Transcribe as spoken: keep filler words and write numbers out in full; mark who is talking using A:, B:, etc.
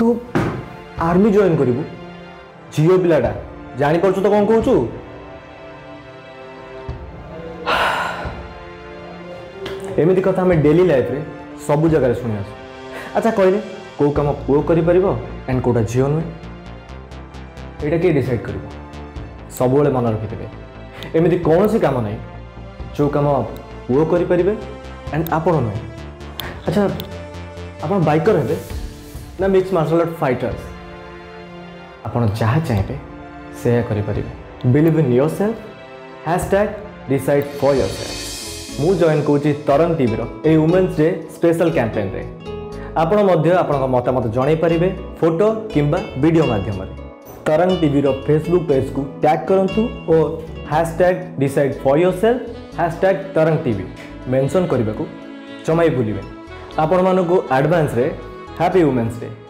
A: तू army join करू झील पिलाटा जापर तो कौन कहूँ एमती कथा आम डेली लाइफ रे सब जगह शुणी आस। अच्छा कहले कौ कम पुओ कर एंड कौटा झील नुहे यहाँ किए डिसाइड कर सब मन रखिथे एमती कौन सी काम ना जो कम पुओ करें एंड आपण नुहे। अच्छा आप बाइकर हे ना मिक्स मार्शल आर्ट फाइटर्स आपड़ जहाँ चाहिए से करें believe in yourself hashtag decide for yourself मु जॉइन कौची तरंग टीवी रो वुमेन्स डे स्पेशल कैंपेन रे आपण मध्य आपण मतामत जणाई पारिबे फोटो किंबा वीडियो माध्यम तरंग टीवी रो फेसबुक पेज को टैग करंतु और hashtag decide for yourself hashtag Tarang TV mention करने को जमाई भूलिबे। आपण मानको एडवांस रे हैप्पी वुमेन्स डे।